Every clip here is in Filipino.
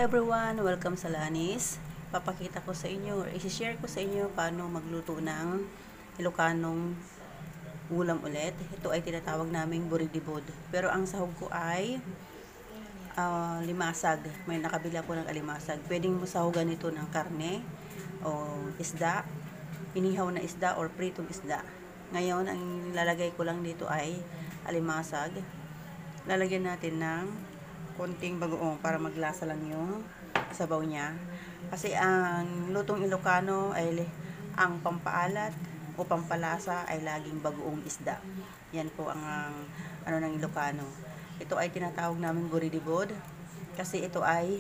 everyone! Welcome sa Lanis. Papakita ko sa inyo or isi-share ko sa inyo paano magluto ng ilokanong ulam ulit. Ito ay tinatawag naming buridibud. Pero ang sahog ko ay limasag. May nakabila po ng alimasag. Pwedeng masahogan ito ng karne o isda, inihaw na isda or pritong isda. Ngayon, ang lalagay ko lang dito ay alimasag. Lalagyan natin ng konting bagoong para maglasa lang yung sabaw niya. Kasi ang lutong Ilocano ay ang pampaalat o pampalasa ay laging bagoong isda. Yan po ang ano ng Ilocano. Ito ay tinatawag namin buridibud kasi ito ay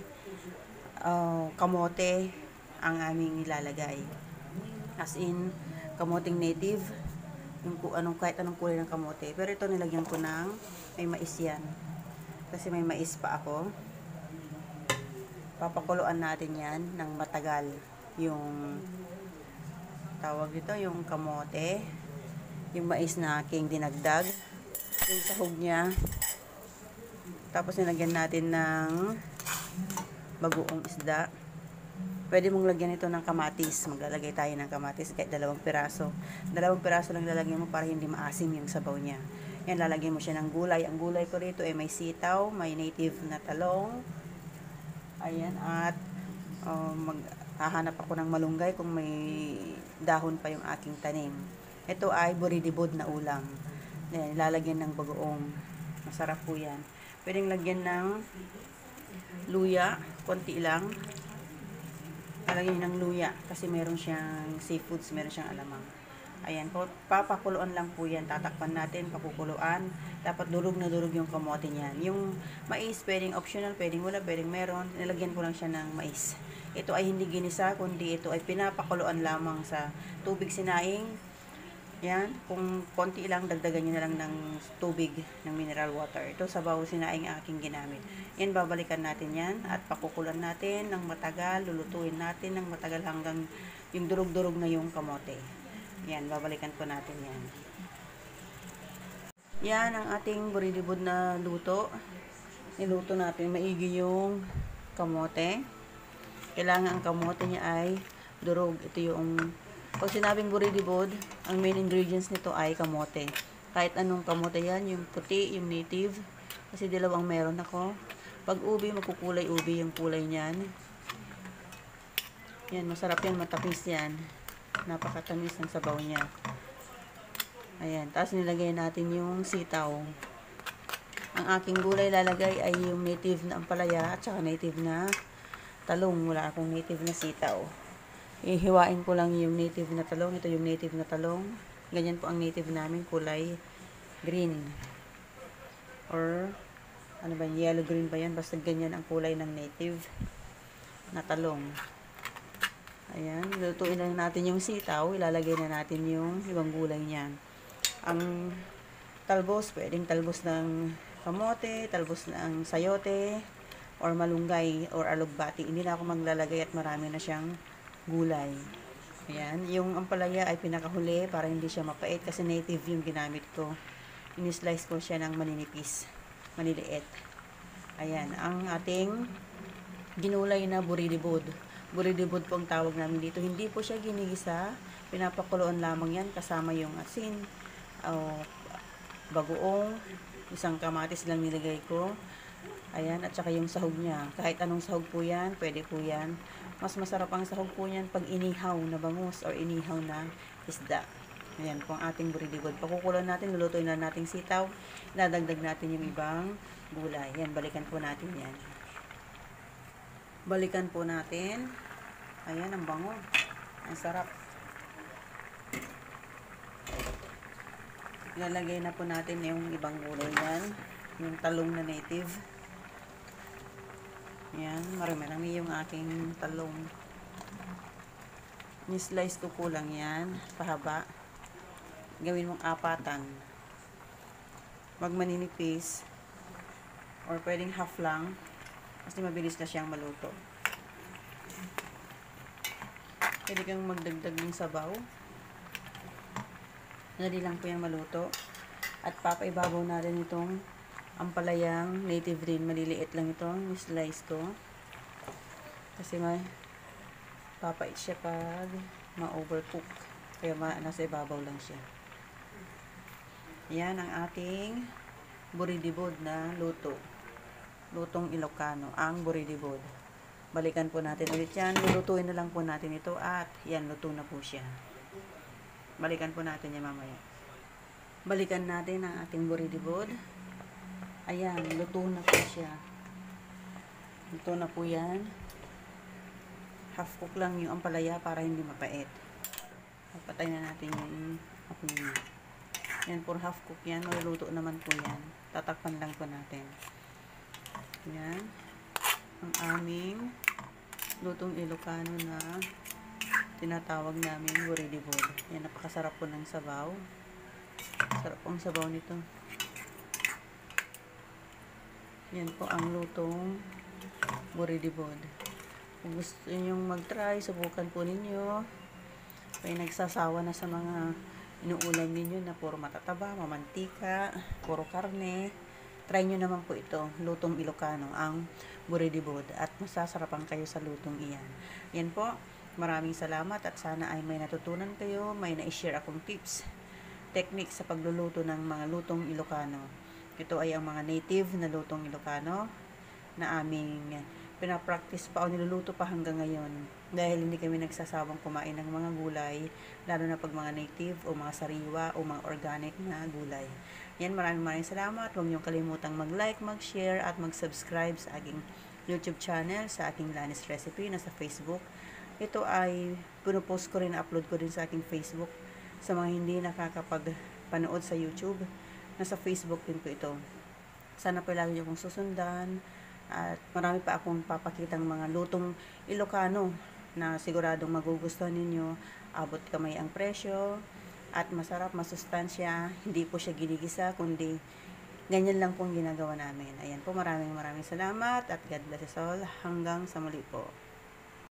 kamote ang aming nilalagay. As in, kamoting native, yung kahit anong kulay ng kamote. Pero ito nilagyan ko ng may mais yan. Kasi may mais pa ako. Papakuluan natin yan ng matagal. Yung tawag dito, yung kamote. Yung mais na aking dinagdag. Yung sahog niya. Tapos nilagyan natin ng bagoong isda. Pwede mong lagyan ito ng kamatis. Maglalagay tayo ng kamatis kahit 2 piraso. 2 piraso lang lalagyan mo para hindi maasim yung sabaw niya. Yan, lalagyan mo siya ng gulay. Ang gulay ko rito ay may sitaw, may native na talong. Ayan, at hahanap ako ng malunggay kung may dahon pa yung aking tanim. Ito ay buridibud na ulam. Yan, lalagyan ng bagoong. Masarap po yan. Pwedeng lagyan ng luya, konti lang. Lalagyan ng luya kasi meron siyang seafoods, meron siyang alamang. Ayan, papakuluan lang po yan. Tatakpan natin, pakukuluan. Dapat durog na durog yung kamote niyan. Yung mais, pwedeng optional, pwedeng wala, pwedeng meron. Nilagyan ko lang siya ng mais. Ito ay hindi ginisa, kundi ito ay pinapakuluan lamang sa tubig sinaing. Yan, kung konti lang, dagdagan nyo na lang ng tubig, ng mineral water. Ito, sabaw sinaing aking ginamit. Yan, babalikan natin yan at pakukulan natin ng matagal, lulutuin natin ng matagal hanggang yung durog-durog na yung kamote. Yan, babalikan po natin yan. Yan ang ating buridibud na luto. Niluto natin maigi yung kamote. Kailangan ang kamote niya ay durog. Ito yung, pag sinabing buridibud, ang main ingredients nito ay kamote. Kahit anong kamote yan, yung puti, yung native. Kasi dalawang meron ako. Pag ubi, magkukulay ubi yung kulay niyan. Yan, masarap yan, matapis yan. Napakatamis ng sabaw niya. Ayan, tapos nilagay natin yung sitaw. Ang aking gulay lalagay ay yung native na ampalaya at saka native na talong. Wala akong native na sitaw. Ihiwain ko lang yung native na talong. Ito yung native na talong. Ganyan po ang native namin, kulay green. Or ano ba, yellow green ba yan? Basta ganyan ang kulay ng native na talong. Ayan, lutuin lang natin yung sitaw, ilalagay na natin yung ibang gulay niyan. Ang talbos, pwedeng talbos ng kamote, talbos ng sayote, or malunggay, or alugbati. Hindi na ako maglalagay at marami na siyang gulay. Ayan, yung ampalaya ay pinakahuli para hindi siya mapait kasi native yung ginamit ko. Ini-slice ko siya ng maninipis, maniliit. Ayan, ang ating ginulay na buridibud. Buridibud po ang tawag namin dito. Hindi po siya ginigisa. Pinapakuluan lamang yan kasama yung asin, bagoong, isang kamatis lang nilagay ko. Ayan, at saka yung sahog niya. Kahit anong sahog po yan, pwede po yan. Mas masarap ang sahog po yan pag inihaw na bangus or inihaw na isda. Ayan po ang ating buridibud. Pakukuloan natin, lulutuin na natin sitaw. Nadagdag natin yung ibang gulay. Yan, balikan po natin yan. Balikan po natin. Ayan, ang bango. Ang sarap. Ilalagay na po natin yung ibang gulay yan. Yung talong na native. Ayan, marami-rami yung aking talong. Ni-slice ko lang yan. Pahaba. Gawin mong apatan. Wag maninipis. Or pwedeng half lang. Kasi mabilis na siyang maluto. Pwede kang magdagdag ng sabaw. Dali lang po yan maluto. At papaibabaw na rin itong ampalayang native din. Maliliit lang ito. Slice ko. Kasi may papait siya pag ma-overcook. Kaya nasa ibabaw lang siya. Yan ang ating buridibud na luto. Lutong Ilokano, ang buridibud. Balikan po natin ulit yan. Lulutuin na lang po natin ito at yan, luto na po siya. Balikan po natin yan mamaya. Balikan natin ang ating buridibud. Ayan, luto na po siya. Luto na po yan. Half cook lang yung ampalaya para hindi mapait. Patay na natin yung apoy niya. Yan, for half cook yan. Maluluto naman po yan. Tatakpan lang po natin. Yan. Ang aming lutong Ilokano na tinatawag namin buridibud. Yan, napakasarap po ng sabaw. Sarap po ang sabaw nito. Yan po ang lutong buridibud. Kung gusto ninyong mag-try, subukan po ninyo. Kaya nagsasawa na sa mga inuulam ninyo na puro matataba, mamantika, puro karne. Try nyo naman po ito, lutong Ilokano, ang buridibud. At masasarapan kayo sa lutong iyan. Yan po, maraming salamat at sana ay may natutunan kayo, may na-share akong tips, technique sa pagluluto ng mga lutong Ilokano. Ito ay ang mga native na lutong Ilokano na aming pinapractice pa o niluluto pa hanggang ngayon. Dahil hindi kami nagsasawang kumain ng mga gulay, lalo na pag mga native o mga sariwa o mga organic na gulay. Yan, maraming salamat. Huwag niyong kalimutang mag-like, mag-share at mag-subscribe sa aking YouTube channel, sa aking Lanis Recipe na sa Facebook. Ito ay pinupost ko rin, upload ko rin sa aking Facebook. Sa mga hindi nakakapagpanood sa YouTube, nasa Facebook din po ito. Sana po lagi niyo kong susundan. At marami pa akong papakitang mga lutong Ilokano na siguradong magugustuhan ninyo. Abot kamay ang presyo at masarap, masustansya. Hindi po siya ginigisa, kundi ganyan lang pong ginagawa namin. Ayan po, maraming salamat at God bless us all. Hanggang sa muli po.